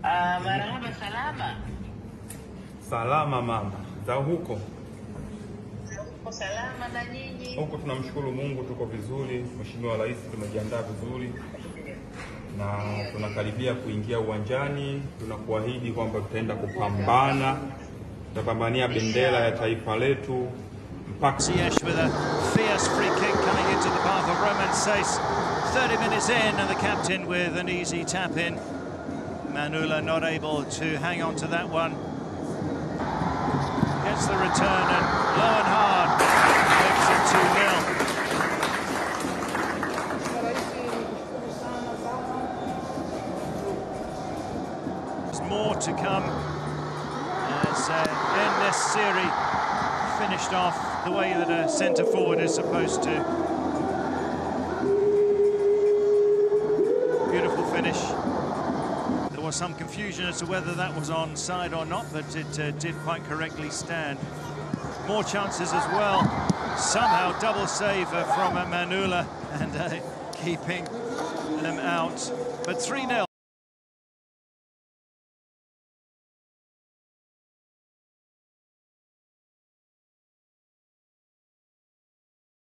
Marhaba, salama. Salama mama. Za huko? Uko salama na nyinyi? Huko tunamshukuru Mungu, tuko vizuri. Mheshimiwa Rais tumejiandaa vizuri. Na tunakaribia kuingia uwanjani. Tunakuahidi kwamba tutaenda kupambana. Tutapambania bendera ya taifa letu mpaka with a fierce free kick coming into the path of Roman Sace. 30 minutes in and the captain with an easy tap in. Manula not able to hang on to that one. Gets the return and low and hard makes it 2-0. There's more to come as En-Nesyri finished off the way that a centre forward is supposed to. Beautiful finish. There was some confusion as to whether that was onside or not, but it did quite correctly stand. More chances as well. Somehow double save from Manula and keeping them out. But 3-0.